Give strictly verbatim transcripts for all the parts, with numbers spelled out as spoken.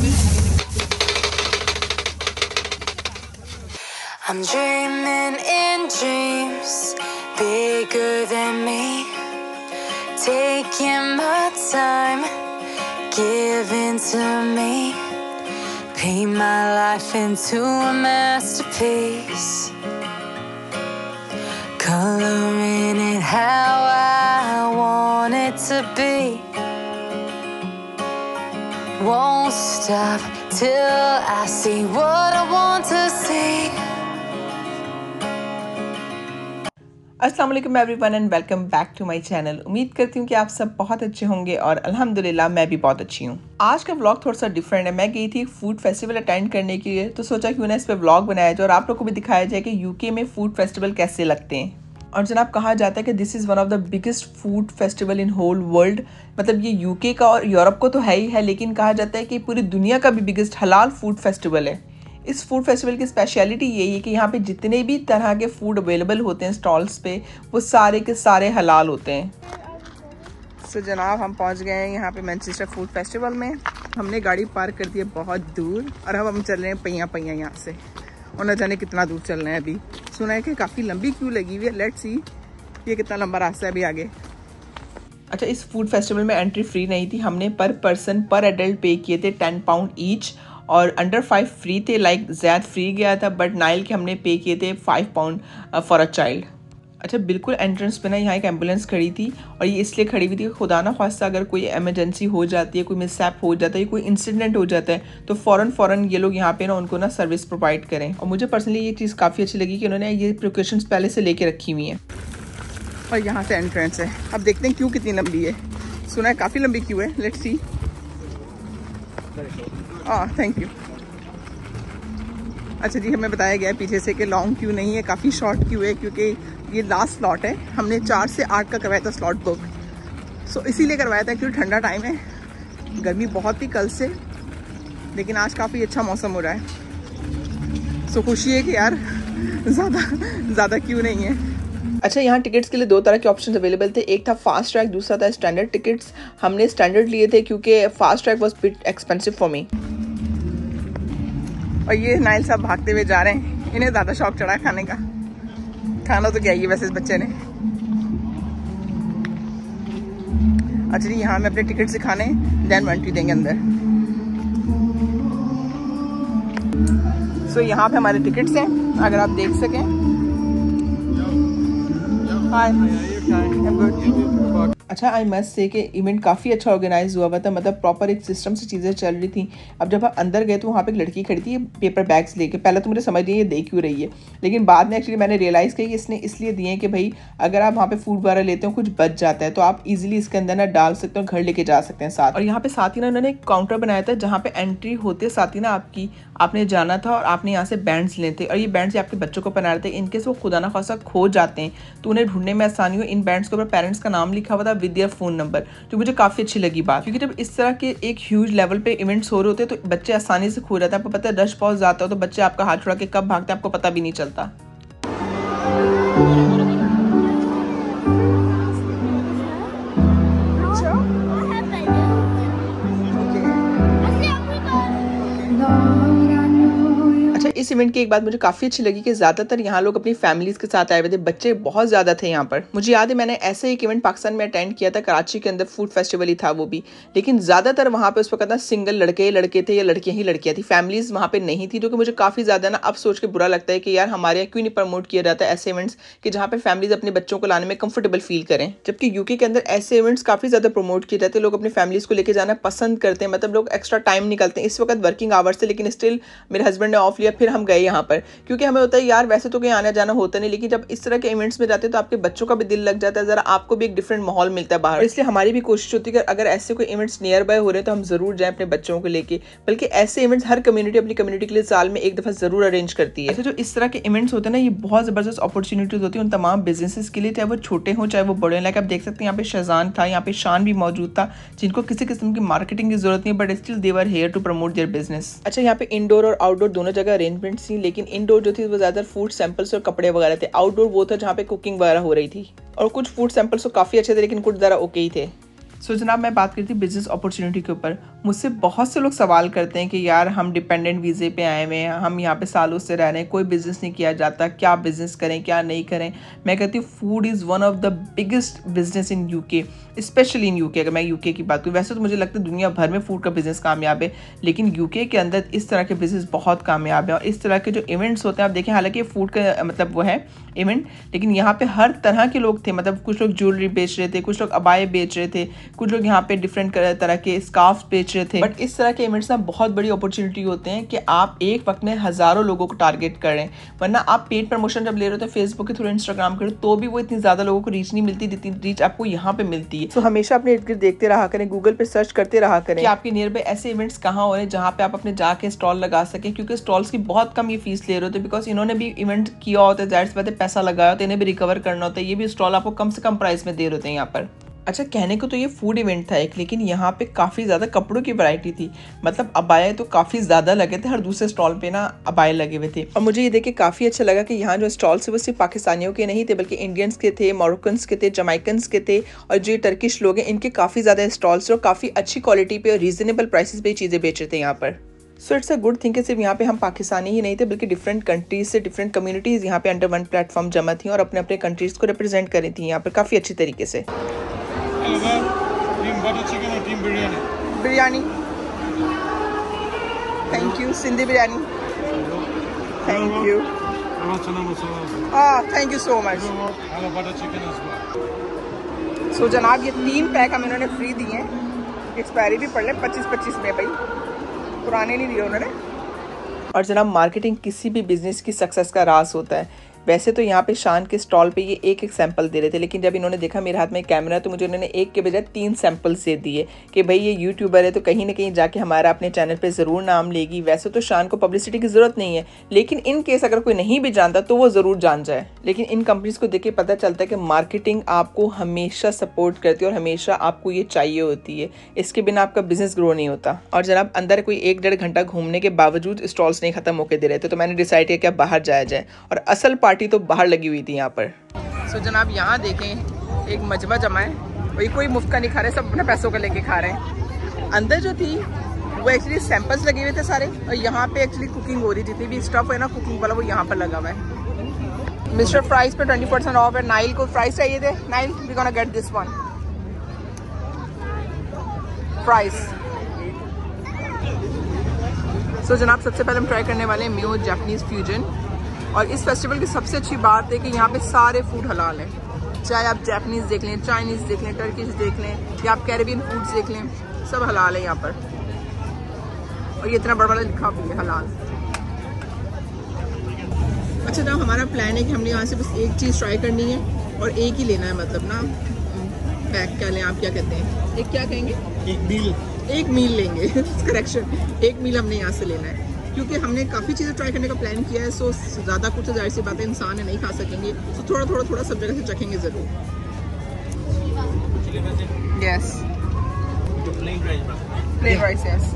I'm dreaming in dreams bigger than me, taking my time, giving to me, paint my life into a masterpiece, coloring it how I want it to be. Won't stop till I see what I want to see. अस्सलाम वालेकुम everyone and welcome back to my channel. उम्मीद करती हूँ कि आप सब बहुत अच्छे होंगे और अल्हम्दुलिल्लाह मैं भी बहुत अच्छी हूँ। आज का व्लॉग थोड़ा सा डिफरेंट है। मैं गई थी फूड फेस्टिवल अटेंड करने के लिए, तो सोचा क्यों ना इस पे व्लॉग बनाया जाए और आप लोग को भी दिखाया जाए कि यूके में फूड फेस्टिवल कैसे लगते हैं। और जनाब कहा जाता है कि this is one of the biggest food festival in whole world. मतलब ये यूके का और यूरोप को तो है ही है, लेकिन कहा जाता है कि पूरी दुनिया का भी बिगेस्ट हलाल फूड फेस्टिवल है। इस फूड फेस्टिवल की स्पेशलिटी यही है कि यहाँ पे जितने भी तरह के फूड अवेलेबल होते हैं स्टॉल्स पे, वो सारे के सारे हलाल होते हैं। सो so, जनाब हम पहुँच गए हैं यहाँ पे मैनचेस्टर फूड फेस्टिवल में। हमने गाड़ी पार्क कर दी है बहुत दूर और अब हम चल रहे हैं पहिया पहिया यहाँ से, और न जाने कितना दूर चल रहे हैं। अभी सुना है कि काफ़ी लंबी क्यू लगी हुई है। लेट्स सी ये कितना लंबा रास्ता है अभी आगे। अच्छा, इस फूड फेस्टिवल में एंट्री फ्री नहीं थी। हमने पर पर्सन पर एडल्ट पे किए थे टेन पाउंड ईच, और अंडर फाइव फ्री थे। लाइक ज़ैद फ्री गया था, बट नाइल के हमने पे किए थे five pound for a child. अच्छा, बिल्कुल एंट्रेंस पे ना यहाँ एक एम्बुलेंस खड़ी थी, और ये इसलिए खड़ी हुई थी खुदा ना ख्वास्ता अगर कोई इमरजेंसी हो जाती है, कोई मिसहैप हो जाता है, कोई इंसिडेंट हो जाता है, तो फ़ौरन फ़ौरन ये लोग यहाँ पे ना उनको ना सर्विस प्रोवाइड करें। और मुझे पर्सनली ये चीज़ काफ़ी अच्छी लगी कि उन्होंने ये प्रिकॉशंस पहले से लेके रखी हुई हैं। और यहाँ से एंट्रेंस है। अब देखते हैं क्यू कितनी लंबी है। सुना है काफ़ी लंबी क्यू है। Let's see. हाँ, थैंक यू। अच्छा जी, हमें बताया गया है पीछे से कि लॉन्ग क्यू नहीं है, काफ़ी शॉर्ट क्यू है, क्योंकि ये लास्ट स्लॉट है। हमने चार से आठ का करवाया था स्लॉट बुक, सो इसीलिए करवाया था क्योंकि ठंडा टाइम है। गर्मी बहुत थी कल से, लेकिन आज काफ़ी अच्छा मौसम हो रहा है। सो खुशी है कि यार ज़्यादा ज़्यादा क्यू नहीं है। अच्छा, यहाँ टिकट्स के लिए दो तरह के ऑप्शन अवेलेबल थे। एक था फास्ट ट्रैक, दूसरा था स्टैंडर्ड टिकट्स। हमने स्टैंडर्ड लिए थे क्योंकि fast track was bit expensive for me. और ये नाइल साहब भागते हुए जा रहे हैं, इन्हें ज़्यादा शौक चढ़ा खाने का। खाना तो क्या ही वैसे इस बच्चे ने। अच्छा जी, यहाँ में अपने टिकट दिखाने देन एंट्री देंगे अंदर। सो so, यहाँ पे हमारे टिकट्स हैं, अगर आप देख सकें। हाय, अच्छा, आई मस्ट से कि इवेंट काफ़ी अच्छा ऑर्गेनाइज हुआ हुआ था। मतलब प्रॉपर एक सिस्टम से चीज़ें चल रही थी। अब जब आप अंदर गए तो वहाँ पे एक लड़की खड़ी थी पेपर बैग्स लेके। पहले तो मुझे समझ नहीं ये दे क्यों रही है, लेकिन बाद में एक्चुअली मैंने रियलाइज़ किया कि इसने इसलिए दिए हैं कि भाई अगर आप वहाँ पे फूड वगैरह लेते हो कुछ बच जाता है तो आप इजीली इसके अंदर ना डाल सकते हो, घर लेके जा सकते हैं साथ। और यहाँ पे साथ ही ना उन्होंने एक काउंटर बनाया था जहाँ पे एंट्री होते साथ ही ना आपकी आपने जाना था और आपने यहाँ से बैंड्स लेने थे, और ये बैंड्स आपके बच्चों को पहना रहे थे। इनकेस वो खुदा ना खासा खो जाते हैं तो उन्हें ढूंढने में आसानी हो। इन बैंड्स के ऊपर पेरेंट्स का नाम लिखा हुआ था विद देयर फोन नंबर, जो मुझे काफ़ी अच्छी लगी बात, क्योंकि जब इस तरह के एक ह्यूज लेवल पे इवेंट्स हो रहे होते हैं तो बच्चे आसानी से खो जाते हैं। आपको पता है रश बहुत ज़्यादा हो तो बच्चे आपका हाथ छुड़ा के कब भागते हैं आपको पता भी नहीं चलता। इस इवेंट की एक बात मुझे काफ़ी अच्छी लगी कि ज़्यादातर यहाँ लोग अपनी फैमिलीज़ के साथ आए हुए थे। बच्चे बहुत ज़्यादा थे यहाँ पर। मुझे याद है मैंने ऐसे एक इवेंट पाकिस्तान में अटेंड किया था, कराची के अंदर फूड फेस्टिवल ही था वो भी, लेकिन ज़्यादातर वहाँ पे उस वक्त ना सिंगल लड़के लड़के थे या लड़कियाँ ही लड़कियाँ थी। फैमिलीज़ वहाँ पर नहीं थी, जो कि मुझे काफ़ी ज़्यादा ना अब सोच के बुरा लगता है कि यार हमारे यहाँ क्यों नहीं प्रमोट किया जाता है ऐसे इवेंट्स कि जहाँ पर फैमिलीज़ अपने बच्चों को लाने में कंफर्टेबल फील करें। जबकि यूके के अंदर ऐसे इवेंट्स काफ़ी ज़्यादा प्रमोट किए जाते हैं। लोग अपनी फैमिलीज़ को लेकर जाना पसंद करते हैं, मतलब लोग एक्स्ट्रा टाइम निकलते हैं। इस वक्त वर्किंग आवर्स से, लेकिन स्टिल मेरे हस्बैंड ने ऑफ लिया, फिर हम गए यहाँ पर, क्योंकि हमें होता है यार वैसे तो कहीं आना जाना होता नहीं, लेकिन जब इस तरह के इवेंट्स में जाते हैं तो आपके बच्चों का भी दिल लग जाता है, जरा आपको भी एक डिफरेंट माहौल मिलता है बाहर। इसलिए हमारी भी कोशिश होती है कि अगर ऐसे कोई इवेंट्स नियर बाय हो रहे हैं तो हम जरूर जाएं अपने बच्चों को लेके। बल्कि ऐसे इवेंट्स हर कम्युनिटी अपनी कम्युनिटी के लिए साल में एक दफा जरूर अरेंज करती है। अच्छा, जो इस तरह के इवेंट्स होते हैं ना, ये बहुत जबरदस्त अपॉर्चुनिटीज होती है उन तमाम बिजनेसेस के लिए, चाहे वो छोटे हों चाहे वो बड़े। लाइक आप देख सकते हैं यहाँ पे शहजान था, यहाँ पे शान भी मौजूद था, जिनको किसी किस्म की मार्केटिंग की जरूरत नहीं, but still they were here to promote their business. अच्छा, यहाँ पे इंडोर और आउटडोर दोनों जगह अरेंजमेंट्स थी, लेकिन इंडोर जो थी वो ज्यादा फूड सैंपल्स और कपड़े वगैरह थे। आउटडोर वो था जहाँ पे कुकिंग वगैरह हो रही थी, और कुछ फूड सैंपल्स तो काफ़ी अच्छे थे लेकिन कुछ ज़रा ओके ही थे। सो so, जनाब मैं बात करती हूँ बिज़नेस अपॉर्चुनिटी के ऊपर। मुझसे बहुत से लोग सवाल करते हैं कि यार हम डिपेंडेंट वीज़े पे आए हुए हैं, हम यहाँ पे सालों से रह रहे हैं, कोई बिज़नेस नहीं किया जाता, क्या बिज़नेस करें क्या नहीं करें। मैं कहती हूँ food is one of the biggest business in UK, specially in UK. अगर मैं यूके की बात करूँ, वैसे तो मुझे लगता है दुनिया भर में फूड का बिज़नेस कामयाब है, लेकिन यूके के अंदर इस तरह के बिज़नेस बहुत कामयाब है। और इस तरह के जो इवेंट्स होते हैं, आप देखें, हालांकि फूड का मतलब वो है इवेंट, लेकिन यहाँ पे हर तरह के लोग थे। मतलब कुछ लोग ज्वेलरी बेच रहे थे, कुछ लोग अबाए बेच रहे थे, कुछ लोग यहाँ पे डिफरेंट तरह के स्कार्फ बेच रहे थे। बट इस तरह के इवेंट्स ना बहुत बड़ी अपॉर्चुनिटी होते हैं कि आप एक वक्त में हज़ारों लोगों को टारगेट कर रहे हैं। वरना आप पेड प्रमोशन जब ले रहे हो तो फेसबुक के थ्रू, इंस्टाग्राम के थ्रू, तो भी वो इतनी ज़्यादा लोगों को रीच नहीं मिलती जितनी रीच आपको यहाँ पे मिलती है। तो हमेशा अपने इर्द गिर्द देखते रहा करें, गूगल पे सर्च करते रहा करें कि आपके नियर बाय ऐसे इवेंट्स कहाँ हो रहे हैं जहाँ पे आप अपने जाके स्टॉल लगा सकें, क्योंकि स्टॉल्स की बहुत कम ये फीस ले रहे होते हैं। बिकॉज इन्होंने भी इवेंट किया होता है, जाहिर सी बात है पैसा लगाया होता है, इन्हें भी रिकवर करना होता है। ये भी स्टॉल आपको कम से कम प्राइस में दे रहे होते हैं यहाँ पर। अच्छा, कहने को तो ये फूड इवेंट था एक, लेकिन यहाँ पे काफ़ी ज़्यादा कपड़ों की वैरायटी थी। मतलब अबाए तो काफ़ी ज़्यादा लगे थे, हर दूसरे स्टॉल पे ना अबाए लगे हुए थे। और मुझे ये देख के काफ़ी अच्छा लगा कि यहाँ जो स्टॉल्स थे वो सिर्फ पाकिस्तानियों के नहीं थे, बल्कि इंडियंस के थे, मोरक्कन्स के थे, जमाइकन्स के थे, और जो टर्किश लोग हैं इनके काफ़ी ज़्यादा स्टॉल्स थे और काफ़ी अच्छी क्वालिटी पे और रीजनेबल प्राइसेस पे चीज़ें बेच रहे थे यहाँ पर। So it's a good thing कि सिर्फ यहाँ पे हम पाकिस्तानी ही नहीं थे, बल्कि डिफरेंट कंट्रीज से डिफरेंट कम्युनिटीज़ यहाँ पे अंडर वन प्लेटफॉर्म जमा थी और अपने अपने कंट्रीज़ को रिप्रेजेंट करी थी यहाँ पर काफ़ी अच्छी तरीके से। टीम बटर चिकन और team biryani. Biryani, thank you. Sindhi biryani, thank you. हाँ, thank you so much. Butter chicken as well। So जनाब ये तीन पैक हम इन्होंने फ्री दिए हैं, एक्सपायरी भी पड़ ले पच्चीस पच्चीस में, भाई पुराने नहीं दिए उन्होंने। और जनाब मार्केटिंग किसी भी बिजनेस की सक्सेस का राज होता है। वैसे तो यहाँ पे शान के स्टॉल पे ये एक एक सैंपल दे रहे थे, लेकिन जब इन्होंने देखा मेरे हाथ में कैमरा तो मुझे उन्होंने एक के बजाय तीन सैंपल्स दे दिए कि भाई ये यूट्यूबर है तो कहीं ना कहीं जाके हमारा अपने चैनल पे ज़रूर नाम लेगी। वैसे तो शान को पब्लिसिटी की ज़रूरत नहीं है, लेकिन इन केस अगर कोई नहीं भी जानता तो वो ज़रूर जान जाए। लेकिन इन कंपनीज़ को देख के पता चलता है कि मार्केटिंग आपको हमेशा सपोर्ट करती है और हमेशा आपको ये चाहिए होती है, इसके बिना आपका बिजनेस ग्रो नहीं होता। और जनाब अंदर कोई एक डेढ़ घंटा घूमने के बावजूद स्टॉल्स नहीं खत्म होकर दे रहे थे, तो मैंने डिसाइड किया कि अब बाहर जाया जाए, और असल पार्टी तो बाहर लगी हुई थी यहाँ पर। सो so, जनाब यहाँ देखें एक मजमा जमा है, वही कोई मुफ्त का नहीं खा रहे, सब अपने पैसों का लेके खा रहे हैं। अंदर जो थी वो एक्चुअली सैंपल्स लगे हुए थे सारे, और यहाँ पे एक्चुअली कुकिंग हो रही, जितनी भी स्टफ है ना कुकिंग वाला वो यहाँ पर लगा हुआ है। मिस्टर फ्राइज पे ट्वेंटी परसेंट ऑफ है। नाइल को फ्राइज चाहिए थे, Nyle we gonna get this one fries. So जनाब सबसे पहले हम ट्राई करने वाले हैं मियो जापानीज फ्यूजन। और इस फेस्टिवल की सबसे अच्छी बात है कि यहाँ पे सारे फूड हलाल हैं, चाहे आप जापानीज देख लें, चाइनीज़ देख लें, टर्किश देख लें, या आप कैरेबियन फूड्स देख लें, सब हलाल है यहाँ पर। और ये इतना बड़ा बड़ा लिखा भी है हलाल। अच्छा ना, हमारा प्लान है कि हमने यहाँ से बस एक चीज़ ट्राई करनी है और एक ही लेना है, मतलब ना पैक क्या लें, आप क्या कहते हैं, एक क्या कहेंगे, एक मील एक मील लेंगे करेक्शन, एक मील हमने यहाँ से लेना है, क्योंकि हमने काफ़ी चीज़ें ट्राई करने का प्लान किया है। सो ज़्यादा कुछ जाहिर सी बात है इंसान है नहीं खा सकेंगे, तो थोड़ा थोड़ा थोड़ा सब जगह से चखेंगे ज़रूर। Yes, plain rice, yes.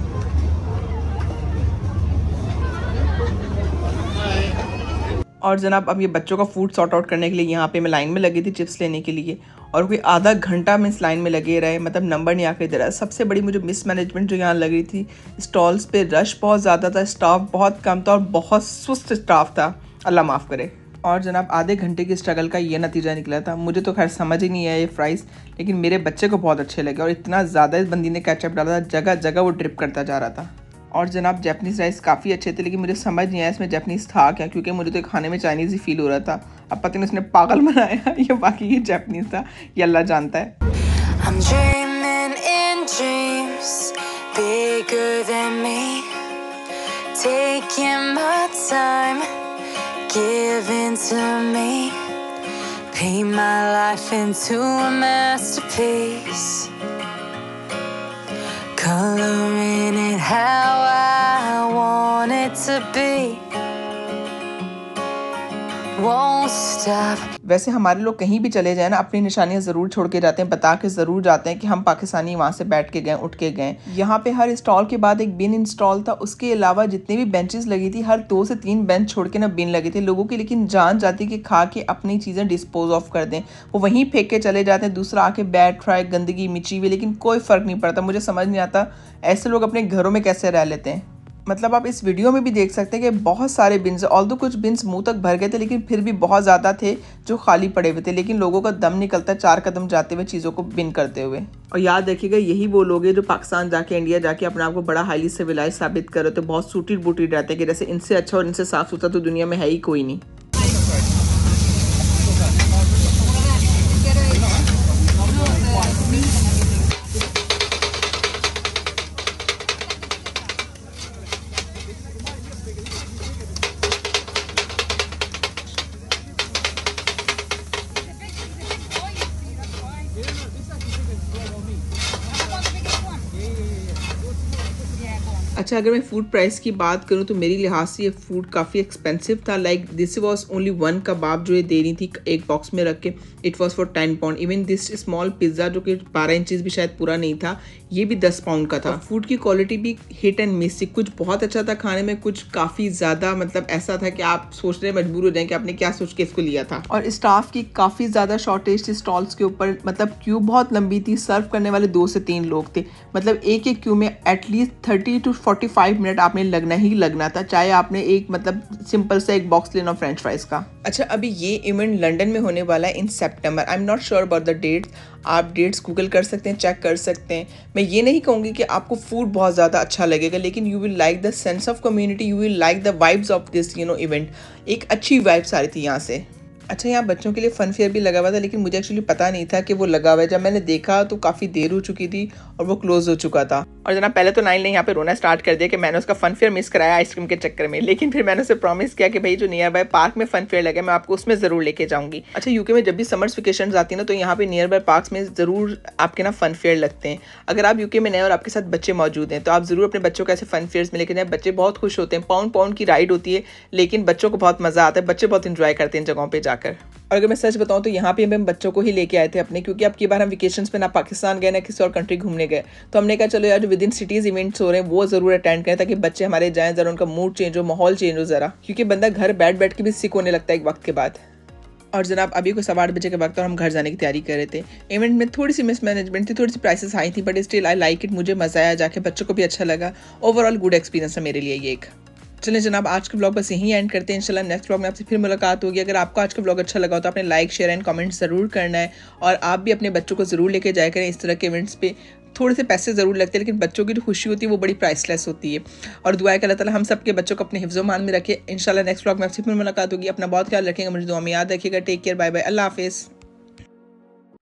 और जनाब अब ये बच्चों का फूड सॉर्ट आउट करने के लिए यहाँ पे मैं लाइन में लगी थी चिप्स लेने के लिए, और कोई आधा घंटा में इस लाइन में लगे रहे, मतलब नंबर नहीं आकर दे रहा। सबसे बड़ी मुझे मिस मैनेजमेंट जो यहाँ लग रही थी, स्टॉल्स पे रश बहुत ज़्यादा था, स्टाफ बहुत कम था और बहुत सुस्त स्टाफ था, अल्लाह माफ़ करे। और जनाब आधे घंटे की स्ट्रगल का ये नतीजा निकला था। मुझे तो खैर समझ ही नहीं आया ये फ्राइज़, लेकिन मेरे बच्चे को बहुत अच्छे लगे, और इतना ज़्यादा इस बंदी ने केचप डाला था, जगह जगह वो ड्रिप करता जा रहा था। और जनाब जापानीज़ राइस काफ़ी अच्छे थे, लेकिन मुझे समझ नहीं आया इसमें जापानीज़ था क्या, क्योंकि मुझे तो खाने में चाइनीज़ ही फील हो रहा था। अब पता नहीं उसने पागल बनाया या बाकी ये जापानीज़ था, ये अल्लाह जानता है। I'm dreaming in dreams bigger than me, taking my time, giving to me, paint my life into a masterpiece, coloring it how I want it to be, won't stop. वैसे हमारे लोग कहीं भी चले जाए ना, अपनी निशानियां ज़रूर छोड़ के जाते हैं, बता के ज़रूर जाते हैं कि हम पाकिस्तानी वहाँ से बैठ के गए, उठ के गए। यहाँ पे हर स्टॉल के बाद एक बिन इंस्टॉल था, उसके अलावा जितनी भी बेंचेस लगी थी हर दो से तीन बेंच छोड़ के ना बिन लगे थे लोगों की। लेकिन जान जाती कि खा के अपनी चीज़ें डिस्पोज ऑफ कर दें, वो वहीं फेंक के चले जाते हैं, दूसरा आके बैठ रहा है गंदगी मिची हुई, लेकिन कोई फ़र्क नहीं पड़ता। मुझे समझ नहीं आता ऐसे लोग अपने घरों में कैसे रह लेते हैं। मतलब आप इस वीडियो में भी देख सकते हैं कि बहुत सारे बिन्स, ऑल्दो कुछ बिन्स मुंह तक भर गए थे, लेकिन फिर भी बहुत ज़्यादा थे जो खाली पड़े हुए थे। लेकिन लोगों का दम निकलता है चार कदम जाते हुए चीज़ों को बिन करते हुए। और याद रखिएगा, यही वो लोग हैं जो पाकिस्तान जाके, इंडिया जाके अपने आप को बड़ा हाईली सिविलाइज साबित कर रहे थे, बहुत सूटेड बूटेड रहते हैं कि जैसे इनसे अच्छा और इनसे साफ सुथरा तो दुनिया में है ही कोई नहीं। अच्छा, अगर मैं फूड प्राइस की बात करूं तो मेरी लिहाज से ये फूड काफ़ी एक्सपेंसिव था। Like this was only one कबाब जो ये दे रही थी एक बॉक्स में रख के, it was for ten pound. Even this small pizza जो कि बारह इंचज़ भी शायद पूरा नहीं था, ये भी दस पाउंड का था। फूड की क्वालिटी भी हिट एंड मिस थी, कुछ बहुत अच्छा था खाने में, कुछ काफ़ी ज़्यादा मतलब ऐसा था कि आप सोचने मजबूर हो जाएं कि आपने क्या सोच के इसको लिया था। और स्टाफ की काफ़ी ज़्यादा शॉर्टेज थी स्टॉल्स के ऊपर, मतलब क्यू बहुत लंबी थी, सर्व करने वाले दो से तीन लोग थे, मतलब एक एक क्यू में at least thirty to forty five minute आपने लगना ही लगना था, चाहे आपने एक मतलब सिंपल सा एक बॉक्स लेना फ्रेंच फ्राइज का। अच्छा, अभी ये इवेंट लंदन में होने वाला है in September. I am not sure about the dates, आप डेट्स गूगल कर सकते हैं, चेक कर सकते हैं। मैं ये नहीं कहूँगी कि आपको फूड बहुत ज़्यादा अच्छा लगेगा, लेकिन you will like the sense of community, you will like the vibes of this you know event. एक अच्छी वाइब्स आ रही थी यहाँ से। अच्छा, यहाँ बच्चों के लिए फ़न फेयर भी लगा हुआ था, लेकिन मुझे एक्चुअली पता नहीं था कि वो लगा हुआ है। जब मैंने देखा तो काफ़ी देर हो चुकी थी और वो क्लोज हो चुका था। और जनाब पहले तो नाइल ने यहाँ पे रोना स्टार्ट कर दिया कि मैंने उसका फ़न फेयर मिस कराया आइसक्रीम के चक्कर में, लेकिन फिर मैंने उसे प्रॉमिस किया कि भाई जो नियर बाय पार्क में फ़न फेयर लगे मैं आपको उसमें ज़रूर लेके जाऊँगी। अच्छा, यूके में जब भी समर्स वेकेशन आती है ना, तो यहाँ पे नियर बाय पार्क्स में ज़रूर आपके ना फ़न फेयर लगते हैं। अगर आप यूके में नए और आपके साथ बच्चे मौजूद हैं तो आप ज़रूर अपने बच्चों को ऐसे फ़न फेयर्स में लेके जाएं। बच्चे बहुत खुश होते हैं, पाउंड पाउंड की राइड होती है, लेकिन बच्चों को बहुत मज़ा आता है, बच्चे बहुत इंजॉय करते हैं इन जगहों पर जाकर। और अगर मैं सच बताऊं तो यहाँ पे हम बच्चों को ही लेके आए थे अपने, क्योंकि अब की बार हम वेकेशंस में ना पाकिस्तान गए ना किसी और कंट्री घूमने गए, तो हमने कहा चलो यार जो विद इन सिटीज़ इवेंट्स हो रहे हैं वो ज़रूर अटेंड करें ताकि बच्चे हमारे जाएं, ज़रा उनका मूड चेंज हो, माहौल चेंज हो ज़रा, क्योंकि बंदा घर बैठ बैठ के भी सिक होने लगता है एक वक्त के बाद। और जनाब अभी को सवा आठ बजे के वक्त और हम घर जाने की तैयारी कर रहे थे। इवेंट में थोड़ी सी मिसमैनेजमेंट थी, थोड़ी सी प्राइसेस हाई थी, but still I like it, मुझे मज़ा आया जाके, बच्चों को भी अच्छा लगा। ओवरऑल गुड एक्सपीरियंस है मेरे लिए ये एक। चलिए जनाब, आज के ब्लॉग बस यहीं एंड करते हैं। इंशाल्लाह नेक्स्ट ब्लॉग में आपसे फिर मुलाकात होगी। अगर आपको आज का ब्लॉग अच्छा लगा हो तो आपने लाइक शेयर एंड कमेंट ज़रूर करना है, और आप भी अपने बच्चों को ज़रूर लेके जाया करें इस तरह के इवेंट्स पे। थोड़े से पैसे ज़रूर लगते हैं, लेकिन बच्चों की जो खुशी होती है वो बड़ी प्राइसलेस होती है। और दुआ है कि अल्लाह ताला हम सब के बच्चों को अपने हिफ्ज़-ओ-मान में रखे। इंशाल्लाह नेक्स्ट ब्लॉग में आपसे फिर मुलाकात होगी। अपना बहुत ख्याल रखेंगे, मुझे दुआ में याद रखिएगा। टेक केयर, बाय बाय, अल्लाह हाफिज़।